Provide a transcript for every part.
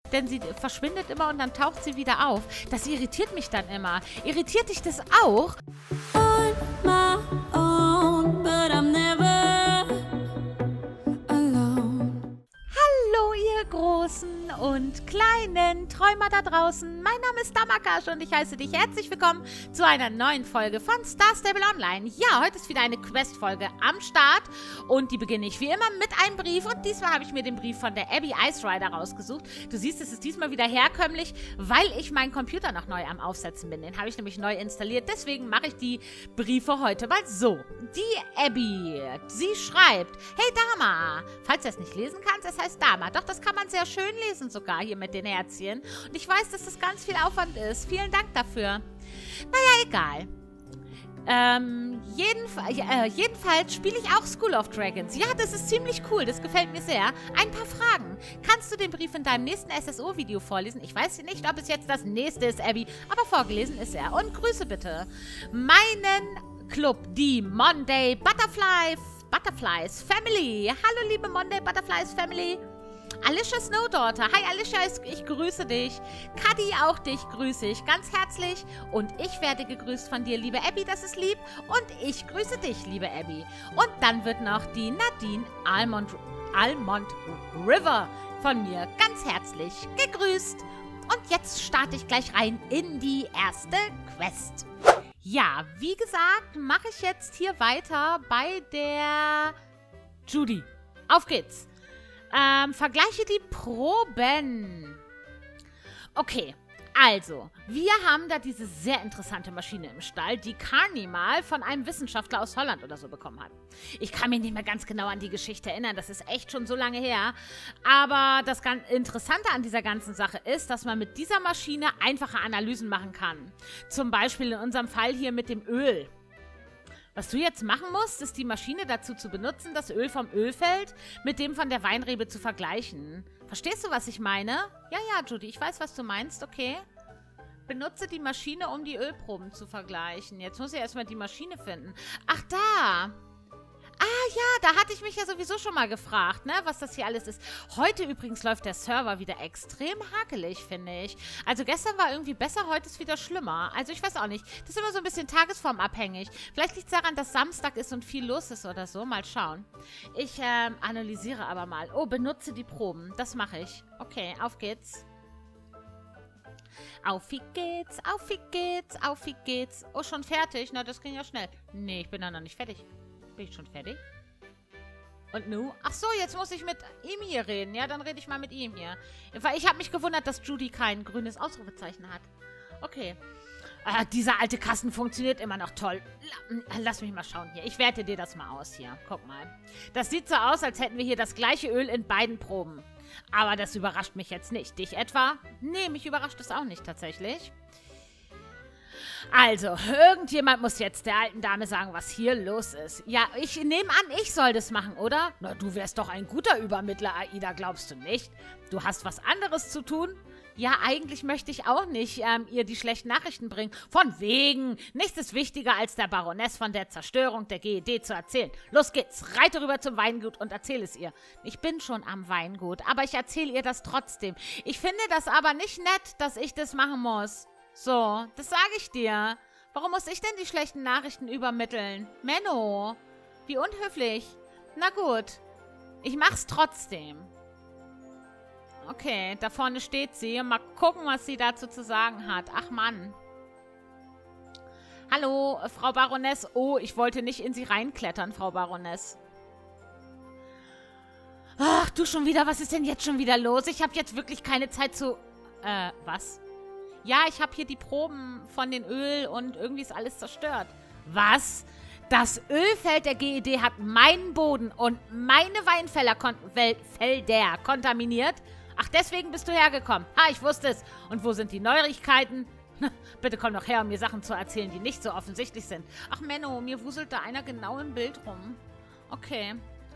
denn sie verschwindet immer und dann taucht sie wieder auf. Das irritiert mich dann immer. Irritiert dich das auch? On my own, but I'm never alone. Hallo ihr großen und kleinen Träumer da draußen. Mein Name ist Damakash und ich heiße dich herzlich willkommen zu einer neuen Folge von Star Stable Online. Ja, heute ist wieder eine Quest-Folge am Start und die beginne ich wie immer mit einem Brief und diesmal habe ich mir den Brief von der Abby Ice Rider rausgesucht. Du siehst, es ist diesmal wieder herkömmlich, weil ich meinen Computer noch neu am Aufsetzen bin. Den habe ich nämlich neu installiert, deswegen mache ich die Briefe heute mal so. Die Abby, sie schreibt: Hey Dama, falls du es nicht lesen kannst, es heißt Dama. Doch, das kann man sehr schön lesen sogar hier mit den Herzchen. Und ich weiß, dass das ganz viel Aufwand ist. Vielen Dank dafür. Naja, egal. Jedenfalls spiele ich auch School of Dragons. Ja, das ist ziemlich cool. Das gefällt mir sehr. Ein paar Fragen. Kannst du den Brief in deinem nächsten SSO-Video vorlesen? Ich weiß nicht, ob es jetzt das nächste ist, Abby, aber vorgelesen ist er. Und Grüße bitte. Meinen Club, die Monday Butterflies Family. Hallo, liebe Monday Butterflies Family. Alicia Snowdaughter. Hi Alicia, ich grüße dich. Kadi, auch dich grüße ich ganz herzlich. Und ich werde gegrüßt von dir, liebe Abby, das ist lieb. Und ich grüße dich, liebe Abby. Und dann wird noch die Nadine Almond River von mir ganz herzlich gegrüßt. Und jetzt starte ich gleich rein in die erste Quest. Ja, wie gesagt, mache ich jetzt hier weiter bei der Judy. Auf geht's. Vergleiche die Proben. Okay, also, wir haben da diese sehr interessante Maschine im Stall, die Carney mal von einem Wissenschaftler aus Holland oder so bekommen hat. Ich kann mich nicht mehr ganz genau an die Geschichte erinnern, das ist echt schon so lange her. Aber das ganz Interessante an dieser ganzen Sache ist, dass man mit dieser Maschine einfache Analysen machen kann. Zum Beispiel in unserem Fall hier mit dem Öl. Was du jetzt machen musst, ist die Maschine dazu zu benutzen, das Öl vom Ölfeld mit dem von der Weinrebe zu vergleichen. Verstehst du, was ich meine? Ja, Judy, ich weiß, was du meinst, okay. Benutze die Maschine, um die Ölproben zu vergleichen. Jetzt muss ich erstmal die Maschine finden. Ach, da. Ah ja, da hatte ich mich ja sowieso schon mal gefragt, ne, was das hier alles ist. Heute übrigens läuft der Server wieder extrem hakelig, finde ich. Also gestern war irgendwie besser, heute ist wieder schlimmer. Also ich weiß auch nicht. Das ist immer so ein bisschen tagesformabhängig. Vielleicht liegt es daran, dass Samstag ist und viel los ist oder so. Mal schauen. Ich analysiere aber mal. Oh, benutze die Proben. Das mache ich. Okay, auf geht's. Auf wie geht's, auf wie geht's, auf wie geht's. Oh, schon fertig? Na, das ging ja schnell. Nee, ich bin da noch nicht fertig. Bin ich schon fertig? Und nu? Ach so, jetzt muss ich mit ihm hier reden. Ja, dann rede ich mal mit ihm hier. Weil ich habe mich gewundert, dass Judy kein grünes Ausrufezeichen hat. Okay. Dieser alte Kasten funktioniert immer noch toll. Lass mich mal schauen hier. Ich werte dir das mal aus hier. Guck mal. Das sieht so aus, als hätten wir hier das gleiche Öl in beiden Proben. Aber das überrascht mich jetzt nicht. Dich etwa? Nee, mich überrascht es auch nicht tatsächlich. Also, irgendjemand muss jetzt der alten Dame sagen, was hier los ist. Ja, ich nehme an, ich soll das machen, oder? Na, du wärst doch ein guter Übermittler, Aida, glaubst du nicht? Du hast was anderes zu tun? Ja, eigentlich möchte ich auch nicht ihr die schlechten Nachrichten bringen. Von wegen. Nichts ist wichtiger, als der Baroness von der Zerstörung der GED zu erzählen. Los geht's, reite rüber zum Weingut und erzähl es ihr. Ich bin schon am Weingut, aber ich erzähle ihr das trotzdem. Ich finde das aber nicht nett, dass ich das machen muss. So, das sage ich dir. Warum muss ich denn die schlechten Nachrichten übermitteln? Menno, wie unhöflich. Na gut, ich mach's trotzdem. Okay, da vorne steht sie. Mal gucken, was sie dazu zu sagen hat. Ach Mann. Hallo, Frau Baroness. Oh, ich wollte nicht in sie reinklettern, Frau Baroness. Ach, du schon wieder. Was ist denn jetzt schon wieder los? Ich habe jetzt wirklich keine Zeit zu... was? Ja, ich habe hier die Proben von den Öl und irgendwie ist alles zerstört. Was? Das Ölfeld der GED hat meinen Boden und meine Weinfelder kontaminiert? Ach, deswegen bist du hergekommen. Ha, ich wusste es. Und wo sind die Neuigkeiten? Bitte komm doch her, um mir Sachen zu erzählen, die nicht so offensichtlich sind. Ach, Menno, mir wuselt da einer genau im Bild rum. Okay.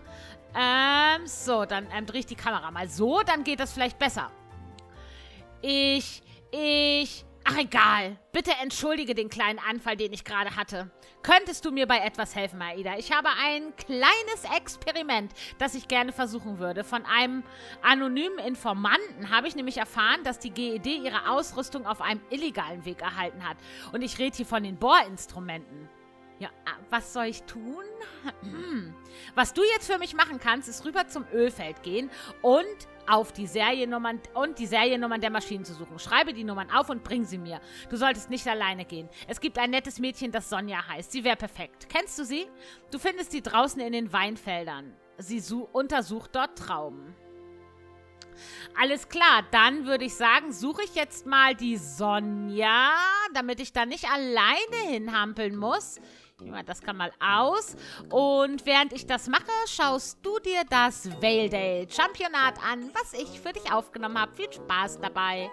So, dann drehe ich die Kamera mal so, dann geht das vielleicht besser. Ich Ach, egal. Bitte entschuldige den kleinen Anfall, den ich gerade hatte. Könntest du mir bei etwas helfen, Aida? Ich habe ein kleines Experiment, das ich gerne versuchen würde. Von einem anonymen Informanten habe ich nämlich erfahren, dass die GED ihre Ausrüstung auf einem illegalen Weg erhalten hat. Und ich rede hier von den Bohrinstrumenten. Ja, was soll ich tun? Was du jetzt für mich machen kannst, ist rüber zum Ölfeld gehen und auf die Seriennummern der Maschinen zu suchen. Schreibe die Nummern auf und bring sie mir. Du solltest nicht alleine gehen. Es gibt ein nettes Mädchen, das Sonja heißt. Sie wäre perfekt. Kennst du sie? Du findest sie draußen in den Weinfeldern. Sie untersucht dort Trauben. Alles klar, dann würde ich sagen, suche ich jetzt mal die Sonja, damit ich da nicht alleine hinhampeln muss. Ich nehme das kann mal aus. Und während ich das mache, schaust du dir das Valedale Championat an, was ich für dich aufgenommen habe. Viel Spaß dabei.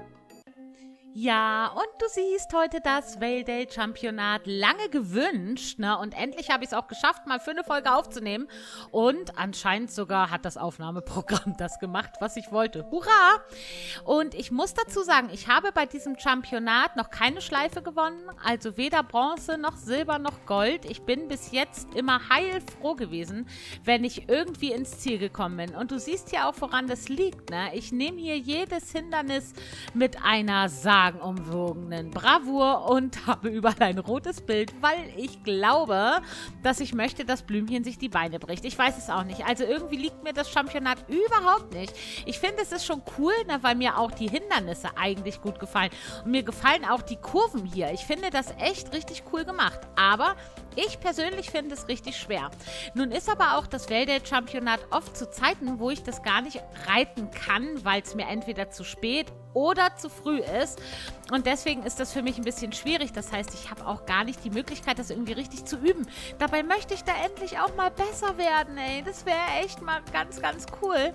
Ja, und du siehst heute das Valedale Championat, lange gewünscht, ne? Und endlich habe ich es auch geschafft, mal für eine Folge aufzunehmen. Und anscheinend sogar hat das Aufnahmeprogramm das gemacht, was ich wollte. Hurra! Und ich muss dazu sagen, ich habe bei diesem Championat noch keine Schleife gewonnen. Also weder Bronze, noch Silber, noch Gold. Ich bin bis jetzt immer heilfroh gewesen, wenn ich irgendwie ins Ziel gekommen bin. Und du siehst ja auch, woran das liegt, ne? Ich nehme hier jedes Hindernis mit einer sagenumwogenen Bravour und habe überall ein rotes Bild, weil ich glaube, dass ich möchte, dass Blümchen sich die Beine bricht. Ich weiß es auch nicht. Also irgendwie liegt mir das Championat überhaupt nicht. Ich finde, es ist schon cool, ne, weil mir auch die Hindernisse eigentlich gut gefallen. Und mir gefallen auch die Kurven hier. Ich finde das echt richtig cool gemacht. Aber ich persönlich finde es richtig schwer. Nun ist aber auch das Valedale-Championat oft zu Zeiten, wo ich das gar nicht reiten kann, weil es mir entweder zu spät oder zu früh ist. Und deswegen ist das für mich ein bisschen schwierig. Das heißt, ich habe auch gar nicht die Möglichkeit, das irgendwie richtig zu üben. Dabei möchte ich da endlich auch mal besser werden, ey. Das wäre echt mal ganz, ganz cool.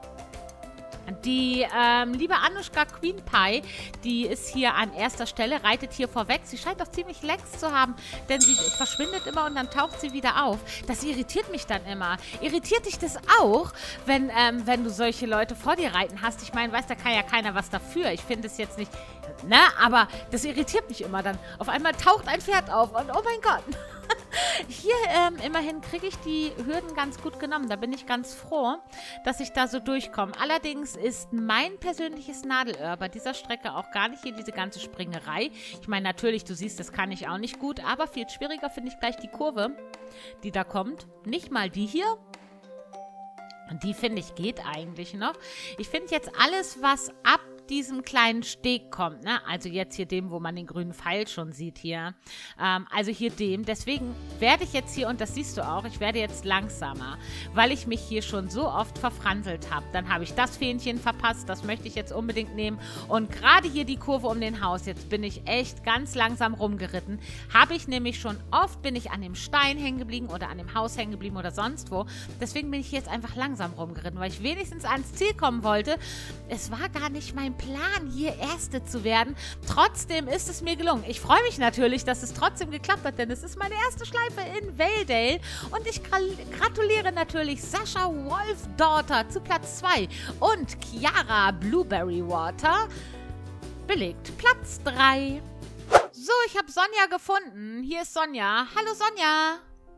Die liebe Anushka Queen Pie, die ist hier an erster Stelle, reitet hier vorweg. Sie scheint auch ziemlich Lags zu haben, denn sie verschwindet immer und dann taucht sie wieder auf. Das irritiert mich dann immer. Irritiert dich das auch, wenn du solche Leute vor dir reiten hast? Ich meine, weiß, da kann ja keiner was dafür. Ich finde es jetzt nicht, ne, aber das irritiert mich immer dann. Auf einmal taucht ein Pferd auf und oh mein Gott. Hier immerhin kriege ich die Hürden ganz gut genommen. Da bin ich ganz froh, dass ich da so durchkomme. Allerdings ist mein persönliches Nadelöhr bei dieser Strecke auch gar nicht hier diese ganze Springerei. Ich meine, natürlich, du siehst, das kann ich auch nicht gut, aber viel schwieriger finde ich gleich die Kurve, die da kommt. Nicht mal die hier. Die, finde ich, geht eigentlich noch. Ich finde jetzt alles, was ab diesem kleinen Steg kommt, ne? Also jetzt hier dem, wo man den grünen Pfeil schon sieht hier. Also hier dem. Deswegen werde ich jetzt hier, und das siehst du auch, ich werde jetzt langsamer, weil ich mich hier schon so oft verfranselt habe. Dann habe ich das Fähnchen verpasst, das möchte ich jetzt unbedingt nehmen. Und gerade hier die Kurve um den Haus, jetzt bin ich echt ganz langsam rumgeritten. Habe ich nämlich schon oft, bin ich an dem Stein hängen geblieben oder an dem Haus hängen geblieben oder sonst wo. Deswegen bin ich jetzt einfach langsam rumgeritten, weil ich wenigstens ans Ziel kommen wollte. Es war gar nicht mein Plan, hier Erste zu werden. Trotzdem ist es mir gelungen. Ich freue mich natürlich, dass es trotzdem geklappt hat, denn es ist meine erste Schleife in Valedale. Und ich gratuliere natürlich Sascha Wolfdaughter zu Platz 2 und Chiara Blueberry Water belegt Platz 3. So, ich habe Sonja gefunden. Hier ist Sonja. Hallo Sonja.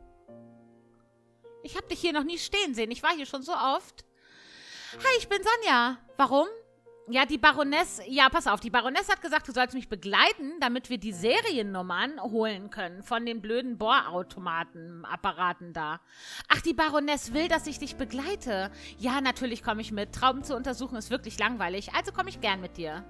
Ich habe dich hier noch nie stehen sehen. Ich war hier schon so oft. Hi, ich bin Sonja. Warum? Ja, die Baroness, ja, pass auf, die Baroness hat gesagt, du sollst mich begleiten, damit wir die Seriennummern holen können von den blöden Bohrautomaten-Apparaten da. Ach, die Baroness will, dass ich dich begleite. Ja, natürlich komme ich mit. Trauben zu untersuchen ist wirklich langweilig, also komme ich gern mit dir.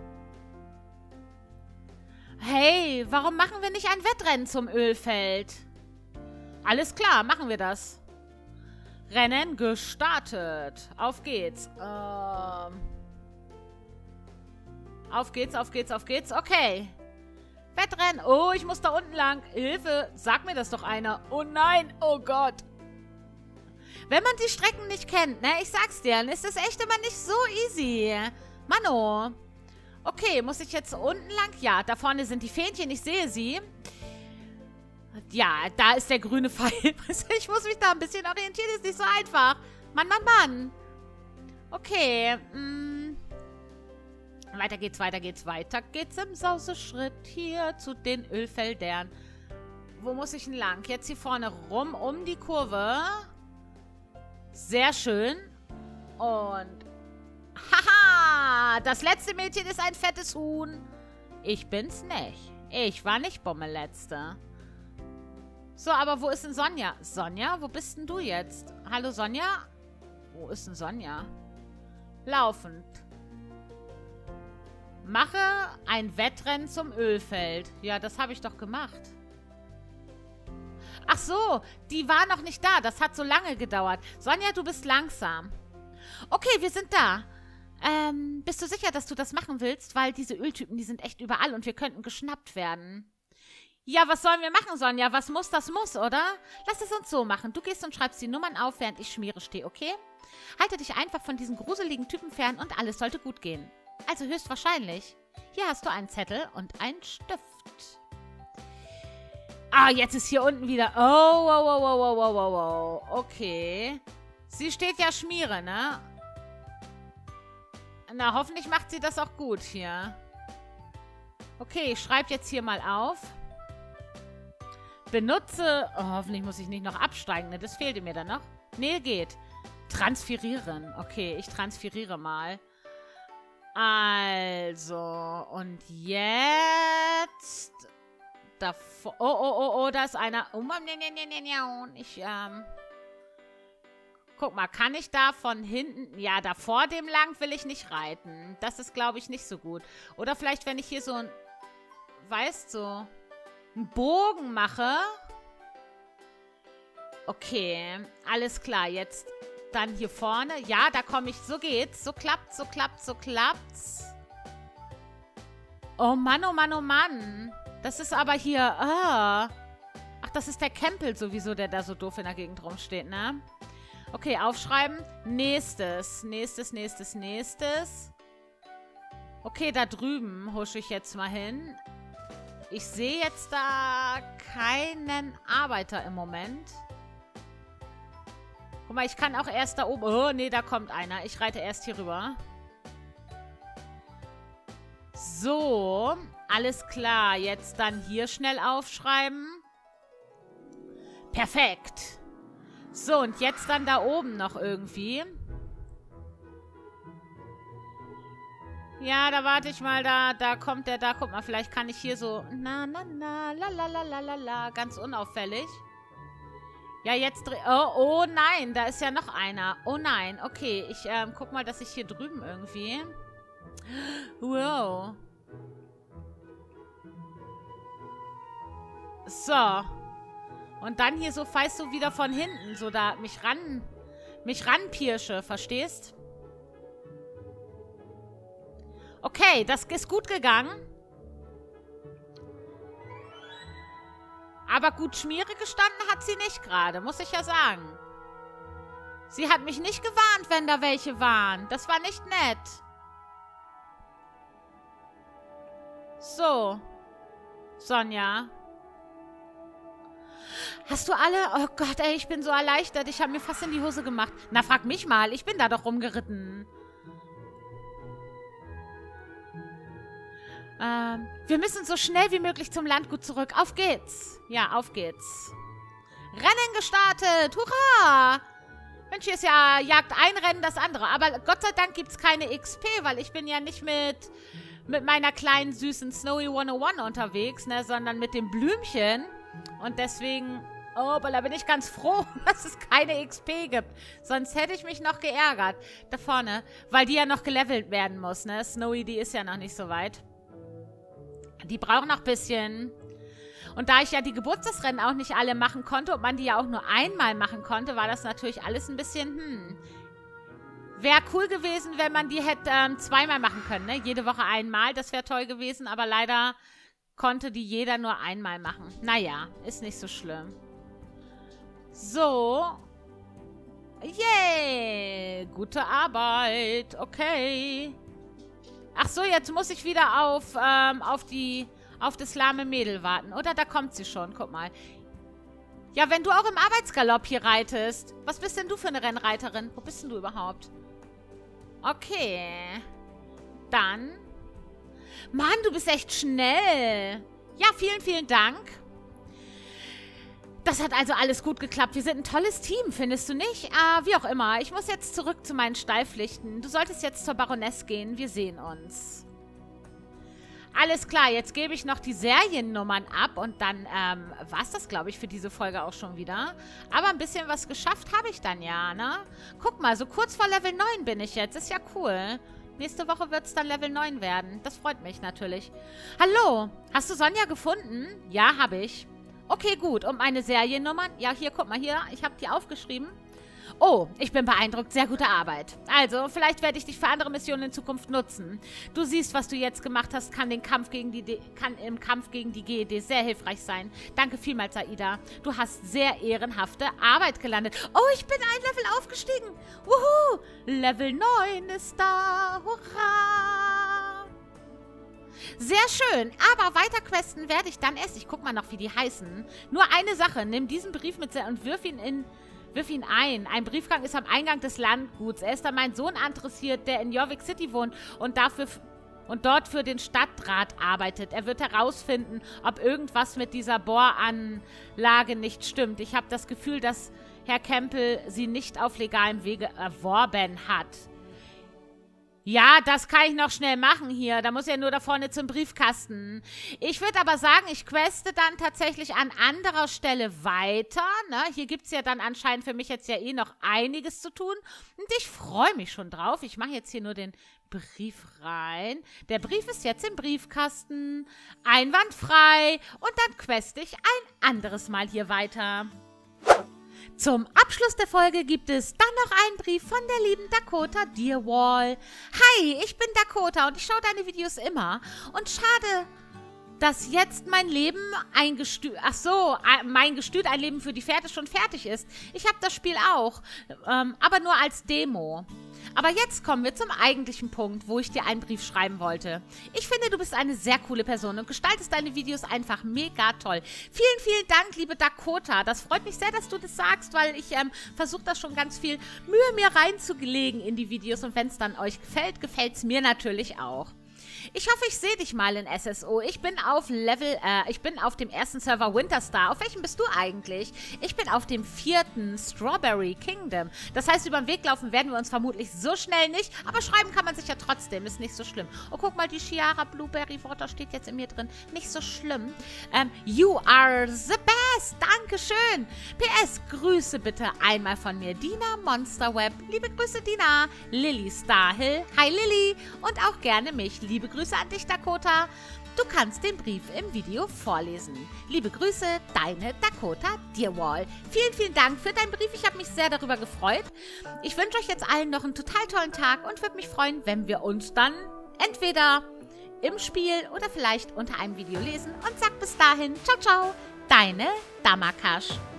Hey, warum machen wir nicht ein Wettrennen zum Ölfeld? Alles klar, machen wir das. Rennen gestartet. Auf geht's. Auf geht's, auf geht's, auf geht's. Okay. Wettrennen. Oh, ich muss da unten lang. Hilfe. Sag mir das doch einer. Oh nein. Oh Gott. Wenn man die Strecken nicht kennt, ne? Ich sag's dir, dann ist es echt immer nicht so easy. Mano. Okay, muss ich jetzt unten lang? Ja, da vorne sind die Fähnchen. Ich sehe sie. Ja, da ist der grüne Pfeil. Ich muss mich da ein bisschen orientieren. Ist nicht so einfach. Mann, Mann, Mann. Okay. weiter geht's, weiter geht's, weiter geht's im Sauseschritt hier zu den Ölfeldern. Wo muss ich denn lang? Jetzt hier vorne rum, um die Kurve. Sehr schön. Und haha, das letzte Mädchen ist ein fettes Huhn. Ich bin's nicht. Ich war nicht Bommelletzte. So, aber wo ist denn Sonja? Sonja, wo bist denn du jetzt? Hallo Sonja? Wo ist denn Sonja? Laufend. Mache ein Wettrennen zum Ölfeld. Ja, das habe ich doch gemacht. Ach so, die war noch nicht da. Das hat so lange gedauert. Sonja, du bist langsam. Okay, wir sind da. Bist du sicher, dass du das machen willst? Weil diese Öltypen, die sind echt überall und wir könnten geschnappt werden. Ja, was sollen wir machen, Sonja? Was muss, das muss, oder? Lass es uns so machen. Du gehst und schreibst die Nummern auf, während ich Schmiere stehe, okay? Halte dich einfach von diesen gruseligen Typen fern und alles sollte gut gehen. Also höchstwahrscheinlich. Hier hast du einen Zettel und einen Stift. Ah, jetzt ist hier unten wieder... Oh. Okay. Sie steht ja Schmiere, ne? Na, hoffentlich macht sie das auch gut hier. Okay, ich schreibe jetzt hier mal auf. Benutze... Oh, hoffentlich muss ich nicht noch absteigen, ne? Das fehlte mir dann noch. Nee, geht. Transferieren. Okay, ich transferiere mal. Also, und jetzt... Davor... Oh, da ist einer... Ich, Guck mal, kann ich da von hinten... Ja, da vor dem lang will ich nicht reiten. Das ist, glaube ich, nicht so gut. Oder vielleicht, wenn ich hier so ein... Weißt du... einen Bogen mache. Okay, alles klar. Jetzt dann hier vorne. Ja, da komme ich. So geht's. So klappt's, so klappt's, so klappt's. Oh Mann, oh Mann, oh Mann. Das ist aber hier... Ach, das ist der Campbell sowieso, der da so doof in der Gegend rumsteht, ne? Okay, aufschreiben. Nächstes. Okay, da drüben husche ich jetzt mal hin. Ich sehe jetzt da keinen Arbeiter im Moment. Guck mal, ich kann auch erst da oben... Oh, nee, da kommt einer. Ich reite erst hier rüber. So, alles klar. Jetzt dann hier schnell aufschreiben. Perfekt. So, und jetzt dann da oben noch irgendwie. Ja, da warte ich mal, da kommt der, da, guck mal, vielleicht kann ich hier so, ganz unauffällig. Ja, jetzt, oh nein, da ist ja noch einer. Oh nein, okay, ich guck mal, dass ich hier drüben irgendwie, wow. So. Und dann hier so, falls du wieder von hinten, so da mich ranpirsche, verstehst? Okay, das ist gut gegangen. Aber gut Schmiere gestanden hat sie nicht gerade, muss ich ja sagen. Sie hat mich nicht gewarnt, wenn da welche waren. Das war nicht nett. So. Sonja. Hast du alle... Oh Gott, ey, ich bin so erleichtert. Ich habe mir fast in die Hose gemacht. Na, frag mich mal. Ich bin da doch rumgeritten. Wir müssen so schnell wie möglich zum Landgut zurück. Auf geht's. Ja, auf geht's. Rennen gestartet. Hurra! Mensch, hier ist ja jagt ein Rennen das andere. Aber Gott sei Dank gibt's keine XP, weil ich bin ja nicht mit meiner kleinen, süßen Snowy 101 unterwegs, ne, sondern mit dem Blümchen. Und deswegen, oh, da bin ich ganz froh, dass es keine XP gibt. Sonst hätte ich mich noch geärgert. Da vorne, weil die ja noch gelevelt werden muss, ne. Snowy, die ist ja noch nicht so weit. Die brauchen noch ein bisschen. Und da ich ja die Geburtstagsrennen auch nicht alle machen konnte und man die ja auch nur einmal machen konnte, war das natürlich alles ein bisschen, Wäre cool gewesen, wenn man die hätte zweimal machen können, ne? Jede Woche einmal, das wäre toll gewesen, aber leider konnte die jeder nur einmal machen. Naja, ist nicht so schlimm. So. Yay! Gute Arbeit. Okay. Ach so, jetzt muss ich wieder auf das lahme Mädel warten. Oder da kommt sie schon, guck mal. Ja, wenn du auch im Arbeitsgalopp hier reitest. Was bist denn du für eine Rennreiterin? Wo bist denn du überhaupt? Okay. Dann Mann, du bist echt schnell. Ja, vielen, vielen Dank. Das hat also alles gut geklappt. Wir sind ein tolles Team, findest du nicht? Wie auch immer. Ich muss jetzt zurück zu meinen Stallpflichten. Du solltest jetzt zur Baroness gehen. Wir sehen uns. Alles klar, jetzt gebe ich noch die Seriennummern ab und dann war es das, glaube ich, für diese Folge auch schon wieder. Aber ein bisschen was geschafft habe ich dann ja, ne? Guck mal, so kurz vor Level 9 bin ich jetzt. Ist ja cool. Nächste Woche wird es dann Level 9 werden. Das freut mich natürlich. Hallo, hast du Sonja gefunden? Ja, habe ich. Okay, gut. Und meine Seriennummern? Ja, hier, guck mal hier. Ich habe die aufgeschrieben. Oh, ich bin beeindruckt. Sehr gute Arbeit. Also, vielleicht werde ich dich für andere Missionen in Zukunft nutzen. Du siehst, was du jetzt gemacht hast, kann im Kampf gegen die GED sehr hilfreich sein. Danke vielmals, Aida. Du hast sehr ehrenhafte Arbeit gelandet. Oh, ich bin ein Level aufgestiegen. Wuhu! Level 9 ist da. Hurra! Sehr schön, aber weiter questen werde ich dann erst. Ich guck mal noch, wie die heißen. Nur eine Sache, nimm diesen Brief mit und wirf ihn ein. Ein Briefgang ist am Eingang des Landguts. Er ist an meinen Sohn adressiert, der in Jorvik City wohnt und dort für den Stadtrat arbeitet. Er wird herausfinden, ob irgendwas mit dieser Bohranlage nicht stimmt. Ich habe das Gefühl, dass Herr Campbell sie nicht auf legalem Wege erworben hat. Ja, das kann ich noch schnell machen hier. Da muss ja nur da vorne zum Briefkasten. Ich würde aber sagen, ich queste dann tatsächlich an anderer Stelle weiter. Ne? Hier gibt es ja dann anscheinend für mich jetzt ja eh noch einiges zu tun. Und ich freue mich schon drauf. Ich mache jetzt hier nur den Brief rein. Der Brief ist jetzt im Briefkasten. Einwandfrei. Und dann queste ich ein anderes Mal hier weiter. Zum Abschluss der Folge gibt es dann noch einen Brief von der lieben Dakota Dearwall. Hi, ich bin Dakota und ich schaue deine Videos immer. Und schade, dass jetzt mein Leben ein Leben für die Pferde schon fertig ist. Ich habe das Spiel auch, aber nur als Demo. Aber jetzt kommen wir zum eigentlichen Punkt, wo ich dir einen Brief schreiben wollte. Ich finde, du bist eine sehr coole Person und gestaltest deine Videos einfach mega toll. Vielen, vielen Dank, liebe Dakota. Das freut mich sehr, dass du das sagst, weil ich versuche da schon ganz viel Mühe mir reinzulegen in die Videos. Und wenn es dann euch gefällt, gefällt es mir natürlich auch. Ich hoffe, ich sehe dich mal in SSO. Ich bin auf dem ersten Server Winterstar. Auf welchem bist du eigentlich? Ich bin auf dem 4. Strawberry Kingdom. Das heißt, über den Weg laufen werden wir uns vermutlich so schnell nicht, aber schreiben kann man sich ja trotzdem. Ist nicht so schlimm. Oh, guck mal, die Chiara Blueberry Water steht jetzt in mir drin. Nicht so schlimm. You are the best. Dankeschön. PS, Grüße bitte einmal von mir. Dina Monsterweb. Liebe Grüße, Dina. Lilly Starhill. Hi, Lilly. Und auch gerne mich. Liebe Grüße an dich, Dakota. Du kannst den Brief im Video vorlesen. Liebe Grüße, deine Dakota Dearwall. Vielen, vielen Dank für deinen Brief. Ich habe mich sehr darüber gefreut. Ich wünsche euch jetzt allen noch einen total tollen Tag und würde mich freuen, wenn wir uns dann entweder im Spiel oder vielleicht unter einem Video lesen. Und sag bis dahin, ciao, ciao, deine Damakash.